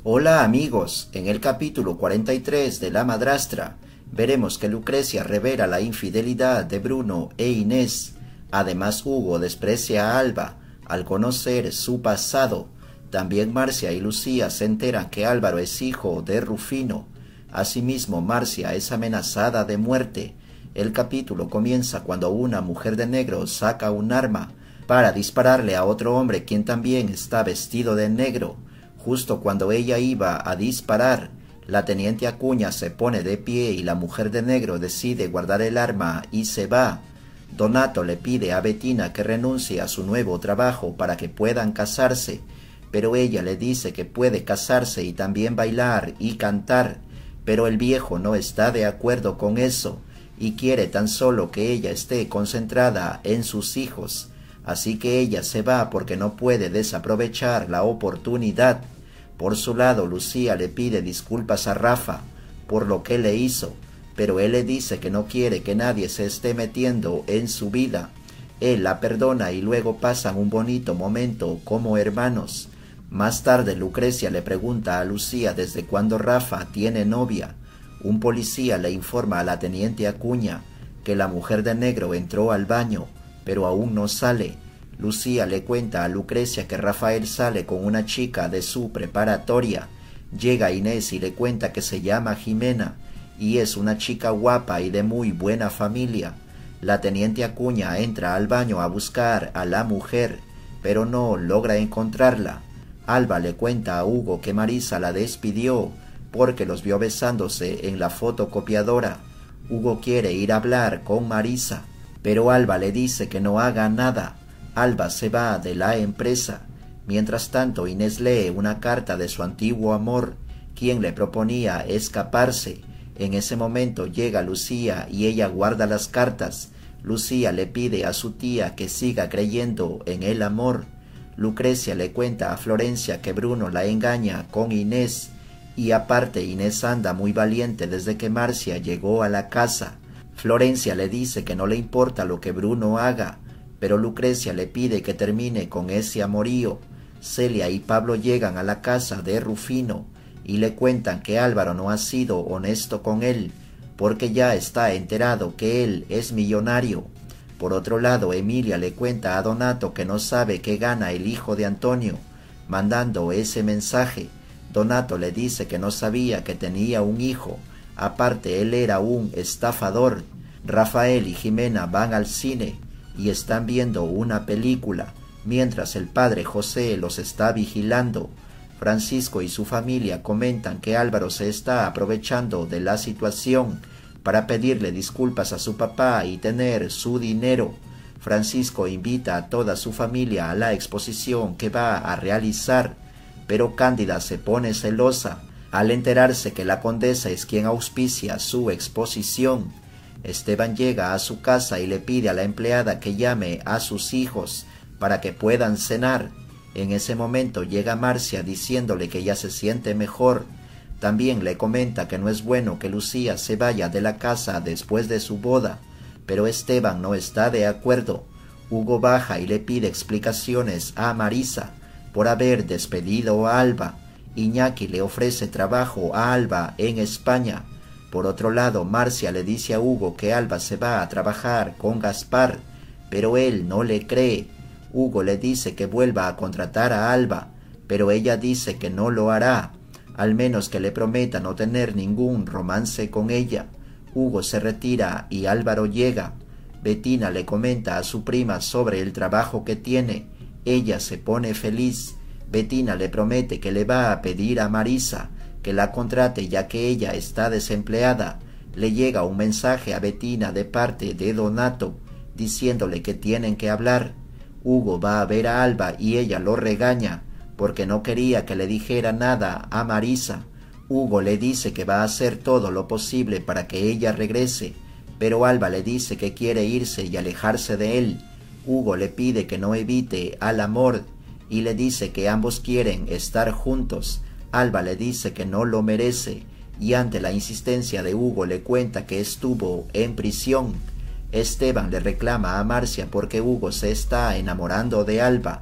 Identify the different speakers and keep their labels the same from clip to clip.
Speaker 1: Hola amigos, en el capítulo 43 de La Madrastra veremos que Lucrecia revela la infidelidad de Bruno e Inés. Además, Hugo desprecia a Alba al conocer su pasado. También Marcia y Lucía se enteran que Álvaro es hijo de Rufino. Asimismo, Marcia es amenazada de muerte. El capítulo comienza cuando una mujer de negro saca un arma para dispararle a otro hombre quien también está vestido de negro. Justo cuando ella iba a disparar, la teniente Acuña se pone de pie y la mujer de negro decide guardar el arma y se va. Donato le pide a Bettina que renuncie a su nuevo trabajo para que puedan casarse, pero ella le dice que puede casarse y también bailar y cantar, pero el viejo no está de acuerdo con eso y quiere tan solo que ella esté concentrada en sus hijos, así que ella se va porque no puede desaprovechar la oportunidad. Por su lado, Lucía le pide disculpas a Rafa por lo que le hizo, pero él le dice que no quiere que nadie se esté metiendo en su vida. Él la perdona y luego pasan un bonito momento como hermanos. Más tarde, Lucrecia le pregunta a Lucía desde cuándo Rafa tiene novia. Un policía le informa a la teniente Acuña que la mujer de negro entró al baño, pero aún no sale. Lucía le cuenta a Lucrecia que Rafael sale con una chica de su preparatoria. Llega Inés y le cuenta que se llama Jimena y es una chica guapa y de muy buena familia. La teniente Acuña entra al baño a buscar a la mujer, pero no logra encontrarla. Alba le cuenta a Hugo que Marisa la despidió porque los vio besándose en la fotocopiadora. Hugo quiere ir a hablar con Marisa, pero Alba le dice que no haga nada. Alba se va de la empresa. Mientras tanto, Inés lee una carta de su antiguo amor, quien le proponía escaparse. En ese momento llega Lucía y ella guarda las cartas. Lucía le pide a su tía que siga creyendo en el amor. Lucrecia le cuenta a Florencia que Bruno la engaña con Inés, y aparte Inés anda muy valiente desde que Marcia llegó a la casa. Florencia le dice que no le importa lo que Bruno haga, pero Lucrecia le pide que termine con ese amorío. Celia y Pablo llegan a la casa de Rufino y le cuentan que Álvaro no ha sido honesto con él, porque ya está enterado que él es millonario. Por otro lado, Emilia le cuenta a Donato que no sabe qué gana el hijo de Antonio, mandando ese mensaje. Donato le dice que no sabía que tenía un hijo, aparte él era un estafador. Rafael y Jimena van al cine y están viendo una película, mientras el padre José los está vigilando. Francisco y su familia comentan que Álvaro se está aprovechando de la situación para pedirle disculpas a su papá y tener su dinero. Francisco invita a toda su familia a la exposición que va a realizar, pero Cándida se pone celosa al enterarse que la condesa es quien auspicia su exposición. Esteban llega a su casa y le pide a la empleada que llame a sus hijos para que puedan cenar. En ese momento llega Marcia diciéndole que ya se siente mejor. También le comenta que no es bueno que Lucía se vaya de la casa después de su boda, pero Esteban no está de acuerdo. Hugo baja y le pide explicaciones a Marisa por haber despedido a Alba. Iñaki le ofrece trabajo a Alba en España. Por otro lado, Marcia le dice a Hugo que Alba se va a trabajar con Gaspar, pero él no le cree. Hugo le dice que vuelva a contratar a Alba, pero ella dice que no lo hará, al menos que le prometa no tener ningún romance con ella. Hugo se retira y Álvaro llega. Bettina le comenta a su prima sobre el trabajo que tiene. Ella se pone feliz. Bettina le promete que le va a pedir a Marisa que la contrate ya que ella está desempleada. Le llega un mensaje a Bettina de parte de Donato diciéndole que tienen que hablar. Hugo va a ver a Alba y ella lo regaña porque no quería que le dijera nada a Marisa. Hugo le dice que va a hacer todo lo posible para que ella regrese, pero Alba le dice que quiere irse y alejarse de él. Hugo le pide que no evite al amor y le dice que ambos quieren estar juntos. Alba le dice que no lo merece y ante la insistencia de Hugo le cuenta que estuvo en prisión. Esteban le reclama a Marcia porque Hugo se está enamorando de Alba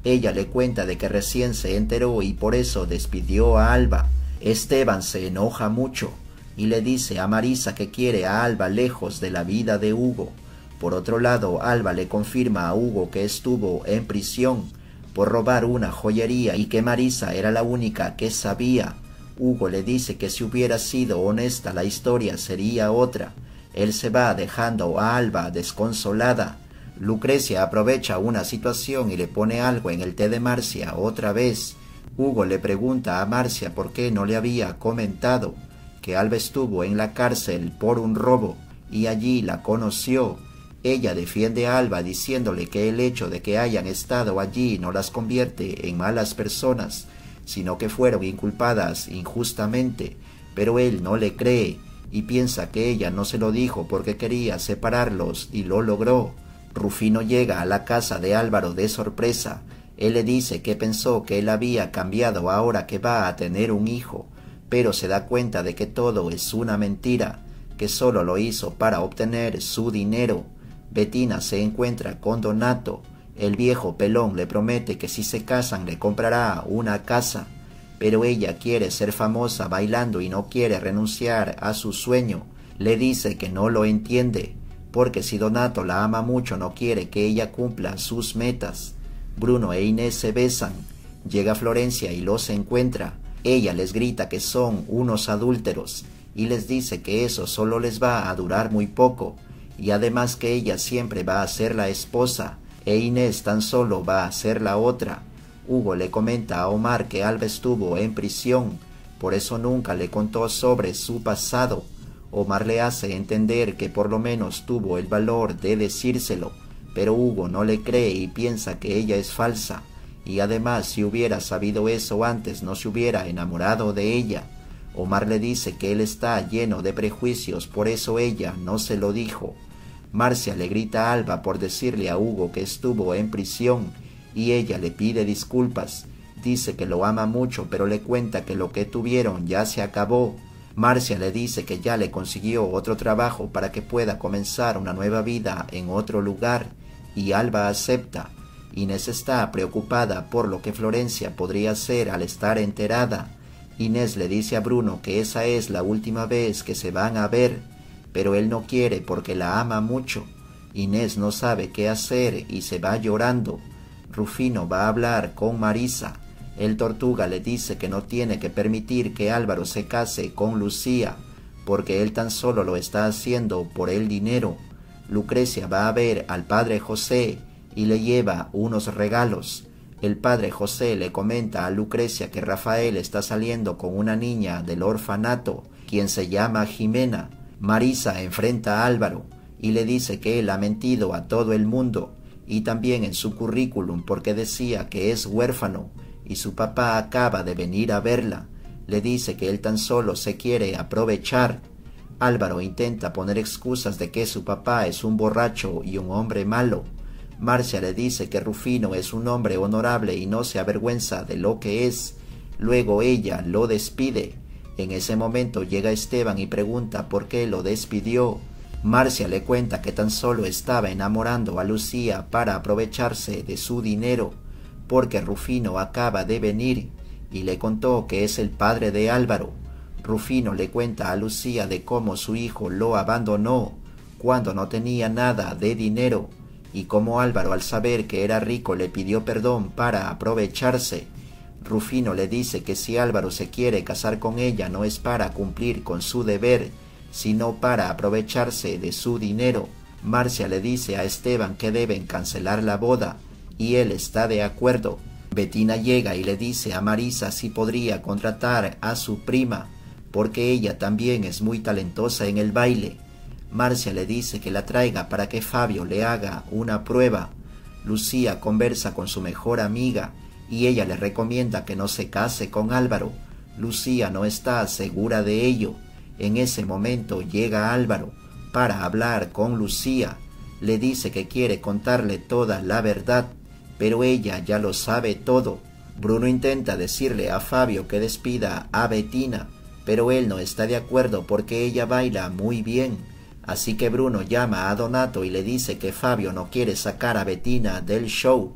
Speaker 1: Ella le cuenta de que recién se enteró y por eso despidió a Alba. Esteban se enoja mucho y le dice a Marisa que quiere a Alba lejos de la vida de Hugo. Por otro lado, Alba le confirma a Hugo que estuvo en prisión por robar una joyería y que Marisa era la única que sabía. Hugo le dice que si hubiera sido honesta la historia sería otra. Él se va dejando a Alba desconsolada. Lucrecia aprovecha una situación y le pone algo en el té de Marcia otra vez. Hugo le pregunta a Marcia por qué no le había comentado que Alba estuvo en la cárcel por un robo y allí la conoció. Ella defiende a Alba diciéndole que el hecho de que hayan estado allí no las convierte en malas personas, sino que fueron inculpadas injustamente, pero él no le cree y piensa que ella no se lo dijo porque quería separarlos y lo logró. Rufino llega a la casa de Álvaro de sorpresa. Él le dice que pensó que él había cambiado ahora que va a tener un hijo, pero se da cuenta de que todo es una mentira, que solo lo hizo para obtener su dinero. Bettina se encuentra con Donato. El viejo pelón le promete que si se casan le comprará una casa, pero ella quiere ser famosa bailando y no quiere renunciar a su sueño. Le dice que no lo entiende, porque si Donato la ama mucho no quiere que ella cumpla sus metas. Bruno e Inés se besan. Llega Florencia y los encuentra. Ella les grita que son unos adúlteros y les dice que eso solo les va a durar muy poco, y además que ella siempre va a ser la esposa e Inés tan solo va a ser la otra. Hugo le comenta a Omar que Alba estuvo en prisión, por eso nunca le contó sobre su pasado. Omar le hace entender que por lo menos tuvo el valor de decírselo, pero Hugo no le cree y piensa que ella es falsa, y además si hubiera sabido eso antes no se hubiera enamorado de ella. Omar le dice que él está lleno de prejuicios, por eso ella no se lo dijo. Marcia le grita a Alba por decirle a Hugo que estuvo en prisión, y ella le pide disculpas. Dice que lo ama mucho, pero le cuenta que lo que tuvieron ya se acabó. Marcia le dice que ya le consiguió otro trabajo para que pueda comenzar una nueva vida en otro lugar, y Alba acepta. Inés está preocupada por lo que Florencia podría hacer al estar enterada. Inés le dice a Bruno que esa es la última vez que se van a ver, pero él no quiere porque la ama mucho. Inés no sabe qué hacer y se va llorando. Rufino va a hablar con Marisa. El Tortuga le dice que no tiene que permitir que Álvaro se case con Lucía, porque él tan solo lo está haciendo por el dinero. Lucrecia va a ver al padre José y le lleva unos regalos. El padre José le comenta a Lucrecia que Rafael está saliendo con una niña del orfanato, quien se llama Jimena. Marisa enfrenta a Álvaro y le dice que él ha mentido a todo el mundo, y también en su currículum porque decía que es huérfano, y su papá acaba de venir a verla. Le dice que él tan solo se quiere aprovechar. Álvaro intenta poner excusas de que su papá es un borracho y un hombre malo. Marcia le dice que Rufino es un hombre honorable y no se avergüenza de lo que es. Luego ella lo despide. En ese momento llega Esteban y pregunta por qué lo despidió. Marcia le cuenta que tan solo estaba enamorando a Lucía para aprovecharse de su dinero, porque Rufino acaba de venir, y le contó que es el padre de Álvaro. Rufino le cuenta a Lucía de cómo su hijo lo abandonó cuando no tenía nada de dinero, y cómo Álvaro al saber que era rico le pidió perdón para aprovecharse. Rufino le dice que si Álvaro se quiere casar con ella no es para cumplir con su deber, sino para aprovecharse de su dinero. Marcia le dice a Esteban que deben cancelar la boda, y él está de acuerdo. Bettina llega y le dice a Marisa si podría contratar a su prima, porque ella también es muy talentosa en el baile. Marcia le dice que la traiga para que Fabio le haga una prueba. Lucía conversa con su mejor amiga, y ella le recomienda que no se case con Álvaro. Lucía no está segura de ello. En ese momento llega Álvaro para hablar con Lucía. Le dice que quiere contarle toda la verdad, pero ella ya lo sabe todo. Bruno intenta decirle a Fabio que despida a Bettina, pero él no está de acuerdo porque ella baila muy bien. Así que Bruno llama a Donato y le dice que Fabio no quiere sacar a Bettina del show.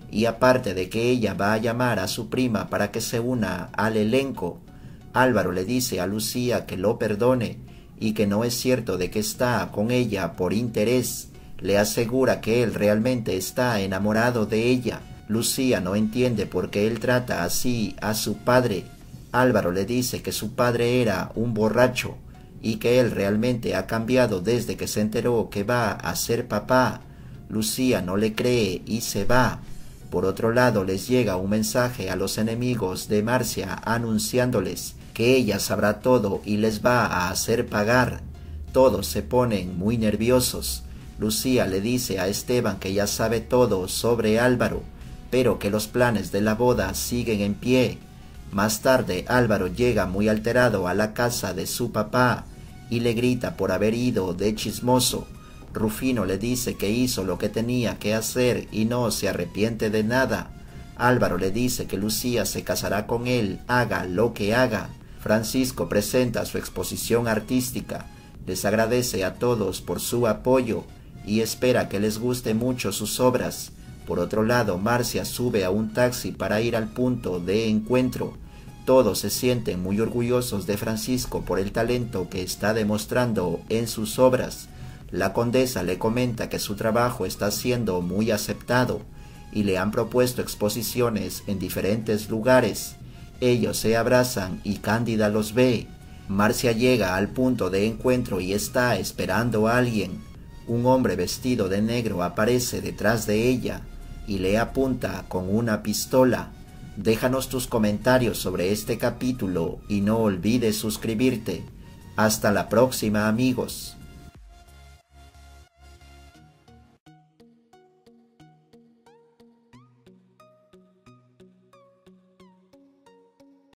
Speaker 1: y aparte de que ella va a llamar a su prima para que se una al elenco, Álvaro le dice a Lucía que lo perdone y que no es cierto de que está con ella por interés. Le asegura que él realmente está enamorado de ella. Lucía no entiende por qué él trata así a su padre. Álvaro le dice que su padre era un borracho y que él realmente ha cambiado desde que se enteró que va a ser papá. Lucía no le cree y se va. Por otro lado, les llega un mensaje a los enemigos de Marcia anunciándoles que ella sabrá todo y les va a hacer pagar. Todos se ponen muy nerviosos. Lucía le dice a Esteban que ya sabe todo sobre Álvaro, pero que los planes de la boda siguen en pie. Más tarde, Álvaro llega muy alterado a la casa de su papá y le grita por haber ido de chismoso. Rufino le dice que hizo lo que tenía que hacer y no se arrepiente de nada. Álvaro le dice que Lucía se casará con él, haga lo que haga. Francisco presenta su exposición artística, les agradece a todos por su apoyo y espera que les guste mucho sus obras. Por otro lado, Marcia sube a un taxi para ir al punto de encuentro. Todos se sienten muy orgullosos de Francisco por el talento que está demostrando en sus obras. La condesa le comenta que su trabajo está siendo muy aceptado y le han propuesto exposiciones en diferentes lugares. Ellos se abrazan y Cándida los ve. Marcia llega al punto de encuentro y está esperando a alguien. Un hombre vestido de negro aparece detrás de ella y le apunta con una pistola. Déjanos tus comentarios sobre este capítulo y no olvides suscribirte. Hasta la próxima, amigos.